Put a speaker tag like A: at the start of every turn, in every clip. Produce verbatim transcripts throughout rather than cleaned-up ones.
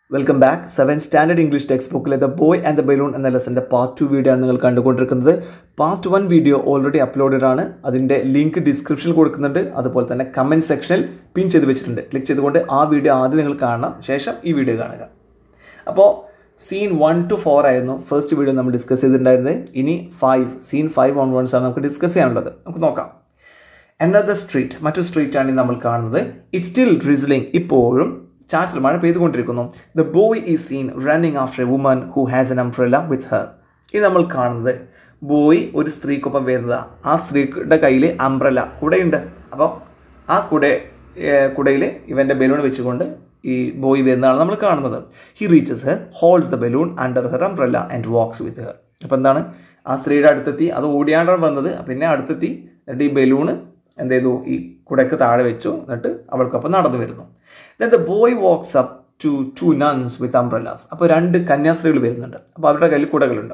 A: Welcome back. seventh Standard English textbook The Boy and the Balloon and the lesson part two video ആണ് നിങ്ങൾ കണ്ടുകൊണ്ടിരിക്കുന്നത്. Part one video already uploaded ആണ്. അതിന്റെ link ഡിസ്ക്രിപ്ഷനിൽ കൊടുക്കുന്നുണ്ട്. അതുപോലെ തന്നെ കമന്റ് സെക്ഷനിൽ പിൻ ചെയ്തു വെച്ചിട്ടുണ്ട്. ക്ലിക്ക് ചെയ്തുകൊണ്ട് ആ വീഡിയോ ആദ്യം നിങ്ങൾ കാണണം, ശേഷം ഈ വീഡിയോ കാണുക. അപ്പോൾ സീൻ one to four ആയിരുന്നു ഫസ്റ്റ് വീഡിയോ നമ്മൾ ഡിസ്കസ് ചെയ്തിട്ടുണ്ടായിരുന്നത്. ഇനി five സീൻ five onwards ആണ് നമുക്ക് ഡിസ്കസ് ചെയ്യാനുള്ളത്. നമുക്ക് നോക്കാം. Another street, മറ്റൊരു സ്ട്രീറ്റ് ആണ് നമ്മൾ കാണുന്നത്. It's still drizzling. ഇപ്പോഴും ചാറ്റിൽ മഴ പെയ്തുകൊണ്ടിരിക്കുന്നു. The boy is seen running after a woman who has an umbrella with her. ഇത് നമ്മൾ കാണുന്നത് ബോയ് ഒരു സ്ത്രീക്കൊപ്പം വരുന്നതാണ്. ആ സ്ത്രീയുടെ കയ്യിൽ അംബ്രല്ല കുടയുണ്ട്. അപ്പോൾ ആ കുട കുടയിൽ ഇവൻ്റെ ബലൂൺ വെച്ചുകൊണ്ട് ഈ ബോയ് വരുന്നതാണ് നമ്മൾ കാണുന്നത്. He reaches her, holds the balloon under her umbrella and walks with her. അപ്പോൾ എന്താണ്, ആ സ്ത്രീയുടെ അടുത്തെത്തി, അത് ഓടിയാണ്ടാണ് വന്നത്. പിന്നെ അടുത്തെത്തി എന്നിട്ട് ഈ ബലൂണ് എന്ത് ചെയ്തു, ഈ കുടയ്ക്ക് താഴെ വെച്ചു, എന്നിട്ട് അവൾക്കൊപ്പം നടന്നു വരുന്നു. Then the boy walks up to two nuns with umbrellas. അപ്പോൾ രണ്ട് കന്യാസ്ത്രീകൾ വരുന്നുണ്ട്. അപ്പോൾ അവരുടെ കയ്യിൽ കുടകളുണ്ട്.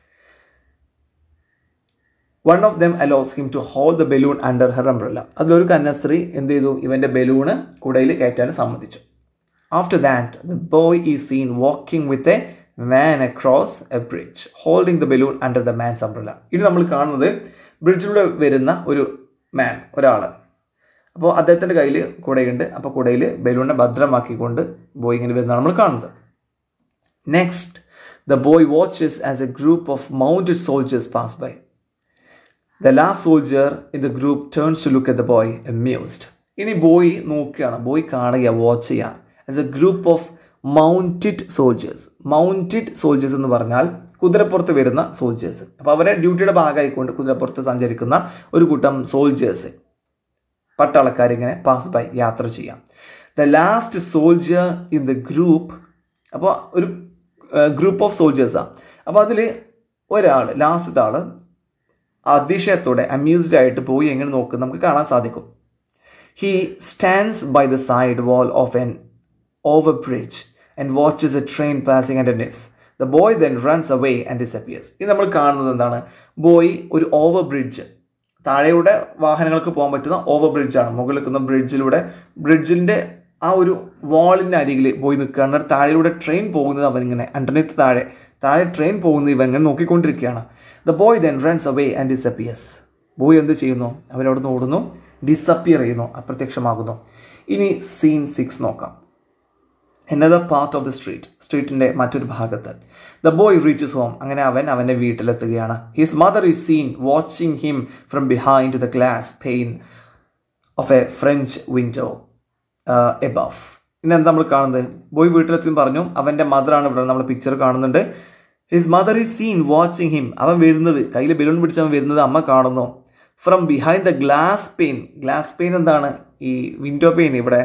A: One of them allows him to hold the balloon under her umbrella. അതിലൊരു കന്യാസ്ത്രീ എന്ത് ചെയ്തു, ഇവൻ്റെ ബലൂണ് കുടയിൽ കയറ്റാൻ സമ്മതിച്ചു. After that, the boy is seen walking with a man across a bridge, holding the balloon under the man's umbrella. ഇനി നമ്മൾ കാണുന്നത് ബ്രിഡ്ജിലൂടെ വരുന്ന ഒരു മാൻ, ഒരാൾ. അപ്പോൾ അദ്ദേഹത്തിൻ്റെ കയ്യിൽ കുടയുണ്ട്. അപ്പോൾ കുടയിൽ ബലൂണിനെ ഭദ്രമാക്കിക്കൊണ്ട് ബോയ് ഇങ്ങനെ വരുന്നതാണ് നമ്മൾ കാണുന്നത്. Next, the boy watches as a group of mounted soldiers pass by. The last soldier in the group turns to look at the boy amused. ഇനി ബോയ് നോക്കുകയാണ്, ബോയ് കാണുക, വാച്ച് ചെയ്യുക. As a group of mounted soldiers. Mounted soldiers എന്ന് പറഞ്ഞാൽ കുതിരപ്പുറത്ത് വരുന്ന soldiers. അപ്പോൾ അവരെ ഡ്യൂട്ടിയുടെ ഭാഗമായിക്കൊണ്ട് കുതിരപ്പുറത്ത് സഞ്ചരിക്കുന്ന ഒരു കൂട്ടം സോൾജേഴ്സ്, പട്ടാളക്കാരിങ്ങനെ പാസ് ബൈ, യാത്ര ചെയ്യാം. The last soldier in the group. അപ്പോൾ ഒരു ഗ്രൂപ്പ് ഓഫ് സോൾജേഴ്സാണ്. അപ്പോൾ അതിൽ ഒരാൾ, ലാസ്റ്റത്തെ ആൾ അതിശയത്തോടെ അമ്യൂസ്ഡ് ആയിട്ട് പോയി എങ്ങനെ നോക്കും നമുക്ക് കാണാൻ സാധിക്കും. He stands by the side wall of an over bridge and watches a train passing underneath. The boy then runs away and disappears. ഇത് നമ്മൾ കാണുന്നത് എന്താണ്, ബോയ് ഒരു ഓവർ ബ്രിഡ്ജ്, താഴെയുടെ വാഹനങ്ങൾക്ക് പോകാൻ പറ്റുന്ന ഓവർ ബ്രിഡ്ജാണ്, മുകളിൽ നിൽക്കുന്ന ബ്രിഡ്ജിലൂടെ, ബ്രിഡ്ജിൻ്റെ ആ ഒരു വാളിൻ്റെ അരികിൽ പോയി നിൽക്കുകയാണ്. താഴെയിലൂടെ ട്രെയിൻ പോകുന്നത് അവനിങ്ങനെ, അണ്ടർനെത്ത് താഴെ താഴെ ട്രെയിൻ പോകുന്നത് ഇവൻ ഇങ്ങനെ നോക്കിക്കൊണ്ടിരിക്കുകയാണ്. The boy then runs away and disappears. Boy എന്ത് ചെയ്യുന്നു, അവനവിടെ നിന്ന് ഓടുന്നു, ഡിസപ്പിയർ ചെയ്യുന്നു, അപ്രത്യക്ഷമാകുന്നു. ഇനി സീൻ സിക്സ് നോക്കാം. Another part of the street, സ്ട്രീറ്റിൻ്റെ മറ്റൊരു ഭാഗത്ത്. The boy reaches home. അങ്ങനെ അവൻ അവൻ്റെ വീട്ടിലെത്തുകയാണ്. His mother is seen watching him from behind the glass pane of a French window uh, above. ഇനി എന്താ നമ്മൾ കാണുന്നത്, ബോയ് വീട്ടിലെത്തി പറഞ്ഞു, അവൻ്റെ മദറാണ് ഇവിടെ നമ്മൾ പിക്ചർ കാണുന്നുണ്ട്. His mother is seen watching him. അവൻ വരുന്നത്, കയ്യിൽ ബലൂൺ പിടിച്ച് അവൻ വരുന്നത് അമ്മ കാണുന്നു. From behind the glass pane. Glass pane എന്താണ്, ഈ വിൻഡോ പെയിൻ, ഇവിടെ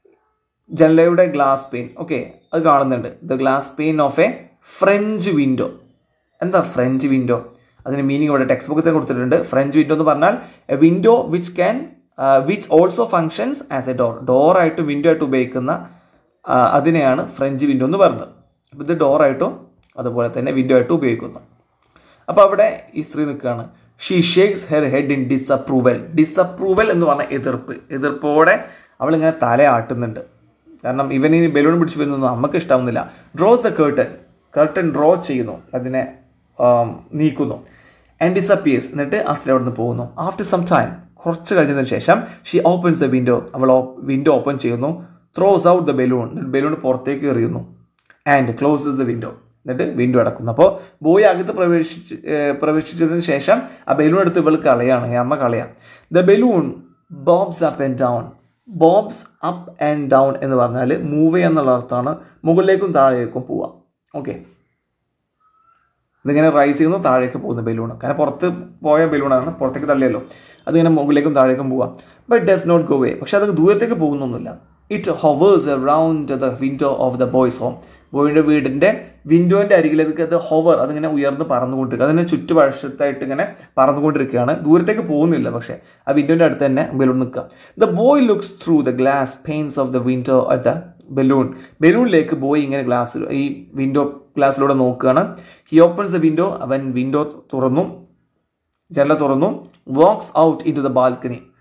A: ജനലയുടെ ഗ്ലാസ് പെയിൻ, ഓക്കെ, അത് കാണുന്നുണ്ട്. The glass pane of a French window. എന്താ ഫ്രഞ്ച് വിൻഡോ, അതിന് മീനിങ് ഇവിടെ ടെക്സ്റ്റ് ബുക്കിൽ കൊടുത്തിട്ടുണ്ട്. ഫ്രഞ്ച് വിൻഡോ എന്ന് പറഞ്ഞാൽ a window which can which also functions as a door. ഡോറായിട്ടും വിൻഡോ ആയിട്ട് ഉപയോഗിക്കുന്ന അതിനെയാണ് ഫ്രഞ്ച് വിൻഡോ എന്ന് പറയുന്നത്. അപ്പോൾ ഇത് ഡോറായിട്ടും അതുപോലെ തന്നെ വിൻഡോ ആയിട്ടും ഉപയോഗിക്കുന്നു. അപ്പോൾ അവിടെ ഈ സ്ത്രീ നിൽക്കുകയാണ്. She shakes her head in disapproval. Disapproval എന്ന് പറഞ്ഞാൽ എതിർപ്പ്. എതിർപ്പോടെ അവളിങ്ങനെ തലയാട്ടുന്നുണ്ട്. കാരണം ഇവന് ഈ ബലൂൺ പിടിച്ച് വരുന്നൊന്നും അമ്മക്ക് ഇഷ്ടാവുന്നില്ല. Draws the curtain. Curtain draw ചെയ്യുന്നു, അതിനെ നീക്കുന്നു. And disappears. എന്നിട്ട് ആ സ്ത്രീ അവിടെ നിന്ന് പോകുന്നു. ആഫ്റ്റർ സം ടൈം, കുറച്ച് കഴിഞ്ഞതിന് ശേഷം, ഷീ ഓപ്പൺസ് ദ വിൻഡോ. അവൾ വിൻഡോ ഓപ്പൺ ചെയ്യുന്നു. Throws out the balloon. Balloon പുറത്തേക്ക് എറിയുന്നു. And closes the window. എന്നിട്ട് വിൻഡോ അടക്കുന്നു. അപ്പോൾ ബോയ് അകത്ത് പ്രവേശിച്ച് പ്രവേശിച്ചതിന് ശേഷം ആ ബലൂൺ എടുത്ത് ഇവൾ കളയാണ്, അമ്മ കളയാം. The balloon bobs up and down. Bobs up and down എന്ന് പറഞ്ഞാൽ മൂവ് ചെയ്യുക എന്നുള്ള അർത്ഥമാണ്. മുകളിലേക്കും താഴേക്കും പോവുക. ഓക്കെ, ഇതിങ്ങനെ റൈസ് ചെയ്യുന്നു, താഴേക്ക് പോകുന്ന ബലൂൺ. കാരണം പുറത്ത് പോയ ബലൂണാണ്, പുറത്തേക്ക് തള്ളിയല്ലോ, അതിങ്ങനെ മുകളിലേക്കും താഴേക്കും പോവാം. But does not go way. പക്ഷെ അത് ദൂരത്തേക്ക് പോകുന്നൊന്നുമില്ല. It hovers around the window of the boy's home. ബോയിൻ്റെ വീടിൻ്റെ വിൻഡോൻ്റെ അരികിലേക്ക് അത് ഹൊവർ, അതിങ്ങനെ ഉയർന്ന് പറന്നുകൊണ്ടിരിക്കുക, അതിന് ചുറ്റുവശത്തായിട്ട് ഇങ്ങനെ പറന്നുകൊണ്ടിരിക്കുകയാണ്. ദൂരത്തേക്ക് പോകുന്നില്ല, പക്ഷേ ആ വിൻഡോൻ്റെ അടുത്ത് തന്നെ ബലൂൺ നിൽക്കുക. The boy looks through the glass panes of the window at the balloon. ബലൂണിലേക്ക് ബോയ് ഇങ്ങനെ ഗ്ലാസ്, ഈ വിൻഡോ ഗ്ലാസ്സിലൂടെ നോക്കുകയാണ്. He opens the window. അവൻ വിൻഡോ തുറന്നു, ജനല തുറന്നു. Walks out into the balcony.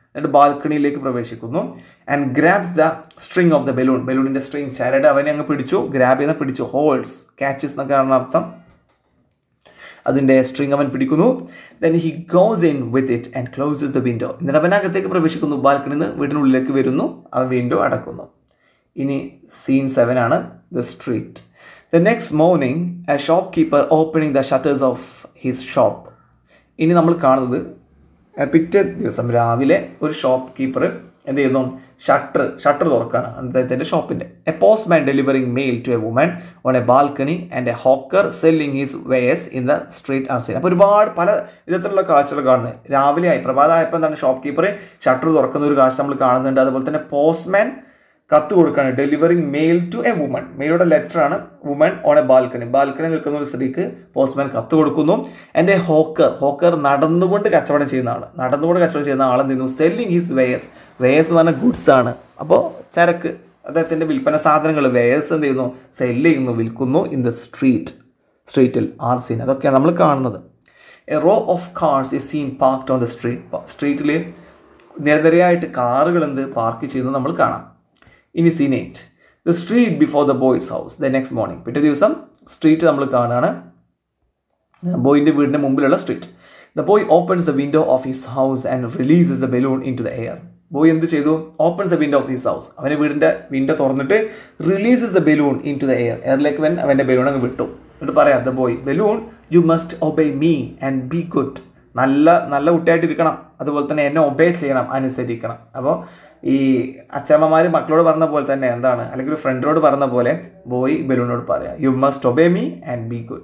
A: എന്നിട്ട് ബാൽക്കണിയിലേക്ക് പ്രവേശിക്കുന്നു. And grabs the string of the balloon. ബലൂണിൻ്റെ സ്ട്രിങ് ചരട് അവനെ അങ്ങ് പിടിച്ചു, ഗ്രാബ് ചെയ്യുന്ന പിടിച്ചു, ഹോൾഡ്സ് ക്യാച്ചസ് എന്നൊക്കെയാണ് അർത്ഥം. അതിൻ്റെ സ്ട്രിങ് അവൻ പിടിക്കുന്നു. Then he goes in with it and closes the window. എന്നിട്ട് അവൻ അകത്തേക്ക് പ്രവേശിക്കുന്നു, ബാൽക്കണിയിൽ നിന്ന് വീടിനുള്ളിലേക്ക് വരുന്നു, അവൻ വിൻഡോ അടക്കുന്നു. ഇനി സീൻ സെവൻ ആണ്, the street. The next morning a shopkeeper opening the shutters of his shop. ഇനി നമ്മൾ കാണുന്നത് പിറ്റേ ദിവസം രാവിലെ ഒരു ഷോപ്പ് കീപ്പർ എന്ത് ചെയ്യുന്നു, ഷട്ടർ ഷട്ടർ തുറക്കുകയാണ് അദ്ദേഹത്തിൻ്റെ ഷോപ്പിൻ്റെ. A postman delivering mail to a woman on a balcony and a hawker selling his wares in the street are seen. അപ്പോൾ ഒരുപാട് പല വിധത്തിലുള്ള കാഴ്ചകൾ കാണുന്നത്. രാവിലെയായി പ്രഭാതമായപ്പോൾ എന്താണ് ഷോപ്പ് കീപ്പർ ഷട്ടർ തുറക്കുന്ന ഒരു കാഴ്ച നമ്മൾ കാണുന്നുണ്ട്. അതുപോലെ തന്നെ പോസ്റ്റ്മാൻ കത്ത് കൊടുക്കുകയാണ്, delivering mail to a woman. മെയിലുള്ള ലെറ്ററാണ്, woman on a balcony. Balcony നിൽക്കുന്ന ഒരു സ്ത്രീക്ക് പോസ്റ്റ്മാൻ കത്ത് കൊടുക്കുന്നു. ആൻഡ് എ ഹോക്കർ ഹോക്കർ നടന്നുകൊണ്ട് കച്ചവടം ചെയ്യുന്ന ആൾ നടന്നുകൊണ്ട് കച്ചവടം ചെയ്യുന്ന ആൾ എന്ത് ചെയ്യുന്നു, സെല്ലിംഗ് ഹിസ് വെയേഴ്സ്. വെയേഴ്സ് എന്ന് പറഞ്ഞാൽ ഗുഡ്സ് ആണ്. അപ്പോൾ ചരക്ക്, അദ്ദേഹത്തിൻ്റെ വിൽപ്പന സാധനങ്ങൾ വെയേഴ്സ് എന്ത് ചെയ്യുന്നു, സെല്ല് ചെയ്യുന്നു, വിൽക്കുന്നു. ഇൻ ദ സ്ട്രീറ്റ് സ്ട്രീറ്റിൽ ആർ സീൻ. അതൊക്കെയാണ് നമ്മൾ കാണുന്നത്. A row of cars is seen parked on the street. സ്ട്രീറ്റിൽ നിരനിരയായിട്ട് കാറുകൾ എന്ത് പാർക്ക് ചെയ്യുന്നത് നമ്മൾ കാണാം. ഇനി scene eight, the street before the boy's house. The next morning പിറ്റേ ദിവസം സ്ട്രീറ്റ് നമ്മൾ കാണുകയാണ്, ബോയിൻ്റെ വീടിൻ്റെ മുമ്പിലുള്ള street. The boy opens the window of his house and releases the balloon into the air. Boy എന്ത് ചെയ്തു, opens the window of his house, അവൻ്റെ വീടിൻ്റെ വിൻഡോ തുറന്നിട്ട് releases the balloon into the air. എയറിലേക്ക് വൻ അവൻ്റെ balloon അങ്ങ് വിട്ടു. എന്നിട്ട് പറയാം, the boy balloon you must obey me and be good. നല്ല നല്ല കുട്ടിയായിട്ടിരിക്കണം, അതുപോലെ തന്നെ എന്നെ ഒബേ ചെയ്യണം, അനുസരിക്കണം. അപ്പോൾ ഈ അച്ഛമ്മമാർ മക്കളോട് പറഞ്ഞ പോലെ തന്നെ എന്താണ്, അല്ലെങ്കിൽ ഒരു ഫ്രണ്ടിനോട് പറഞ്ഞ പോലെ ബോയ് ബലൂണിനോട് പറയാം, you must obey me and be good.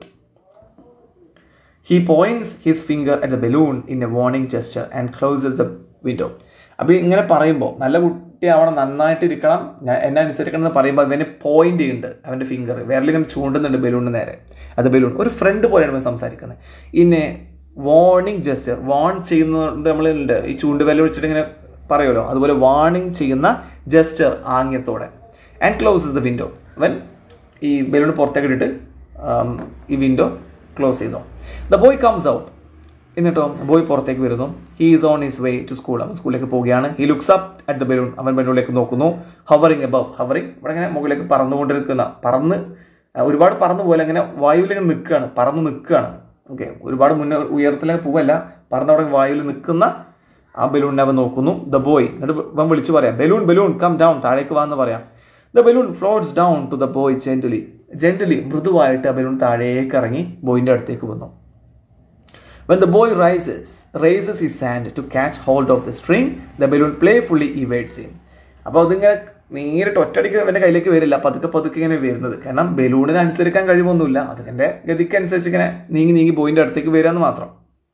A: He points his finger at the balloon in a warning gesture and closes the window. അപ്പോൾ ഇങ്ങനെ പറയുമ്പോൾ നല്ല കുട്ടിയാവണം, നന്നായിട്ടിരിക്കണം, ഞാൻ എന്നെ അനുസരിക്കണം എന്ന് പറയുമ്പോൾ അവന് പോയിന്റ് ചെയ്യുന്നുണ്ട്, അവൻ്റെ ഫിംഗർ വിരലിങ്ങനെ ചൂണ്ടുന്നുണ്ട് ബലൂണിന് നേരെ. അത് ബലൂൺ ഒരു ഫ്രണ്ട് പോലെയാണ് അവൻ സംസാരിക്കുന്നത്. ഇന്നെ വാർണിംഗ് ജെസ്റ്റർ, വാൺ ചെയ്യുന്നുണ്ട് നമ്മളുണ്ട്, ഈ ചൂണ്ടുവിരൽ വെച്ചിട്ട് ഇങ്ങനെ പറയുമല്ലോ, അതുപോലെ വാർണിംഗ് ചെയ്യുന്ന ജെസ്റ്റർ ആംഗ്യത്തോടെ. And closes the window. അവൻ ഈ ബലൂൺ പുറത്തേക്ക് ഇട്ടിട്ട് ഈ വിൻഡോ ക്ലോസ് ചെയ്തു. The boy comes out. എന്നിട്ടോ ബോയ് പുറത്തേക്ക് വരുന്നു. He is on his way to school. അവൻ സ്കൂളിലേക്ക് പോവുകയാണ്. He looks up at the balloon. അവൻ ബലൂണിലേക്ക് നോക്കുന്നു. ഹവറിങ് അബവ്. ഹവറിങ് ഇവിടെ ഇങ്ങനെ മുകളിലേക്ക് പറന്നുകൊണ്ടിരിക്കുന്ന, പറന്ന് ഒരുപാട് പറന്നു പോലെ ഇങ്ങനെ വായുവിൽ ഇങ്ങനെ നിൽക്കുകയാണ്, പറന്ന് നിൽക്കുകയാണ്. ഓക്കെ, ഒരുപാട് മുന്നേ ഉയരത്തിലേക്ക് പോവല്ല, പറന്നവിടെ വായുവിൽ നിൽക്കുന്ന ആ ബലൂണിനെ അവൻ നോക്കുന്നു. ദ ബോയ്, എന്നിട്ട് അവൻ വിളിച്ചു പറയാം, ബലൂൺ ബലൂൺ കം ഡൗൺ, താഴേക്ക് വാന്ന് പറയാം. The balloon floats down to the boy gently. Gently മൃദുവായിട്ട് ആ ബലൂൺ താഴേക്ക് ഇറങ്ങി ബോയിൻ്റെ അടുത്തേക്ക് വന്നു. When the boy rises, raises his hand to catch hold of the string, the balloon playfully evades him. അപ്പോൾ അതിങ്ങനെ നേരിട്ട് ഒറ്റയടിക്ക് അവൻ്റെ കയ്യിലേക്ക് വരില്ല, പതുക്കെ പതുക്കെ ഇങ്ങനെ വരുന്നത്. കാരണം ബലൂണിന് അനുസരിക്കാൻ കഴിവൊന്നുമില്ല, അതിൻ്റെ ഗതിക്കനുസരിച്ച് ഇങ്ങനെ നീങ്ങി നീങ്ങി ബോയിൻ്റെ അടുത്തേക്ക് വരികയെന്ന് മാത്രം.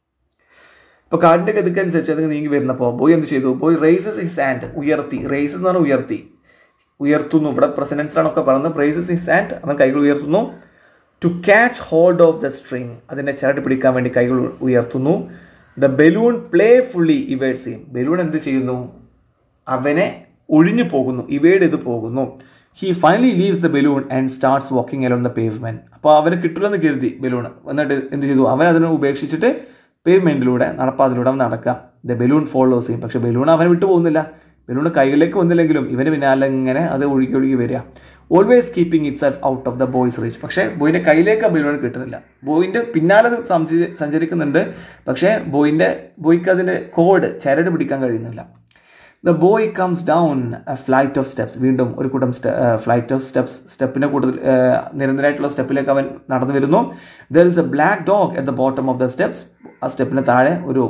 A: ഇപ്പോൾ കാടിൻ്റെ ഗതിക്കനുസരിച്ച് അത് നീങ്ങി വരുന്നപ്പോൾ ബോയ് എന്ത് ചെയ്തു, ബോയ് റൈസസ് ഹിസ് ഹാൻഡ്, ഉയർത്തി. റൈസസ് എന്ന് പറഞ്ഞാൽ ഉയർത്തി, ഉയർത്തുന്നു. ഇവിടെ പ്രസിഡൻസിലാണൊക്കെ പറയുന്നത്. റൈസസ് ഹിസ് ഹാൻഡ്, അവൻ കൈകൾ ഉയർത്തുന്നു. To catch hold of the string, അതിൻ്റെ ചരട് പിടിക്കാൻ വേണ്ടി കൈകൾ ഉയർത്തുന്നു. The balloon playfully evades him. Balloon എന്ത് ചെയ്യുന്നു, അവനെ ഒഴിഞ്ഞു പോകുന്നു, ഇവേഡ് ചെയ്ത് പോകുന്നു. He finally leaves the balloon and starts walking alone the pavement. അപ്പോൾ അവന് കിട്ടില്ലെന്ന് കരുതി ബലൂൺ, എന്നിട്ട് എന്ത് ചെയ്തു, അവൻ അതിനെ ഉപേക്ഷിച്ചിട്ട് പേവ്മെൻറ്റിലൂടെ, നടപ്പാതിലൂടെ അവൻ നടക്കാം. ദ ബലൂൺ ഫോളോസ് ചെയ്യും. പക്ഷേ ബലൂൺ അവനെ വിട്ടു പോകുന്നില്ല. ബലൂൺ കൈകളിലേക്ക് വന്നില്ലെങ്കിലും ഇവന് പിന്നാലെ ഇങ്ങനെ അത് ഒഴുകി ഒഴുകി വരിക. Always keeping itself out of the boy's reach. പക്ഷേ ബോയിൻ്റെ കയ്യിലേക്ക് ആ ബലൂൺ കിട്ടുന്നില്ല. ബോയിൻ്റെ പിന്നാലെ അത് സഞ്ചരിക്കുന്നുണ്ട്, പക്ഷേ ബോയിൻ്റെ ബോയ്ക്ക് അതിൻ്റെ കോഡ് ചരട് പിടിക്കാൻ കഴിയുന്നില്ല. The boy comes down a flight of steps. വീണ്ടും ഒരു കൂട്ടം സ്റ്റെ ഫ്ലൈറ്റ് ഓഫ് സ്റ്റെപ്സ്, സ്റ്റെപ്പിൻ്റെ കൂടുതൽ നിരന്തരമായിട്ടുള്ള സ്റ്റെപ്പിലേക്ക് അവൻ നടന്നു വരുന്നു. There is a black dog at the bottom of the steps. ആ സ്റ്റെപ്പിന് താഴെ ഒരു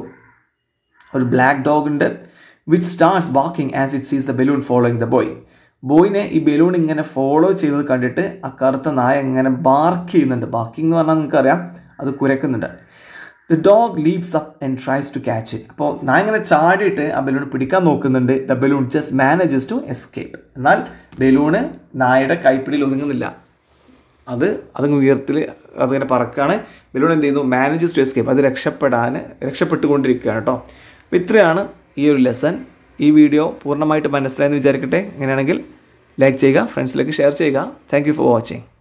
A: ഒരു ബ്ലാക്ക് ഡോഗ് ഉണ്ട്. Which starts barking as it sees the balloon following the boy. ബോയിനെ ഈ ബലൂൺ ഇങ്ങനെ ഫോളോ ചെയ്യുന്നത് കണ്ടിട്ട് ആ കറുത്ത നായ ഇങ്ങനെ ബാർക്ക് ചെയ്യുന്നുണ്ട്. ബാക്കിംഗ് എന്ന് പറഞ്ഞാൽ നിങ്ങൾക്കറിയാം, അത് കുരക്കുന്നുണ്ട്. The dog leaps up and tries to catch it. അപ്പോൾ നായ ഇങ്ങനെ ചാടിയിട്ട് ആ ബലൂൺ പിടിക്കാൻ നോക്കുന്നുണ്ട്. The balloon just manages to escape. എന്നാൽ ബലൂണ് നായയുടെ കൈപ്പിടിയിൽ ഒതുങ്ങുന്നില്ല, അത് അതങ്ങ് ഉയർത്തിൽ അതിങ്ങനെ പറക്കാണ്. ബലൂൺ എന്ത് ചെയ്യുന്നു, മാനേജസ് ടു എസ്കേപ്പ്, അത് രക്ഷപ്പെടാൻ രക്ഷപ്പെട്ടുകൊണ്ടിരിക്കുകയാണ് കേട്ടോ. അപ്പോൾ ഇത്രയാണ് ഈ ഒരു ലെസൺ. ഈ വീഡിയോ പൂർണ്ണമായിട്ട് മനസ്സിലായെന്ന് വിചാരിക്കട്ടെ. അങ്ങനെയാണെങ്കിൽ ലൈക്ക് ചെയ്യുക, ഫ്രണ്ട്സിലേക്ക് ഷെയർ ചെയ്യുക. Thank you for watching.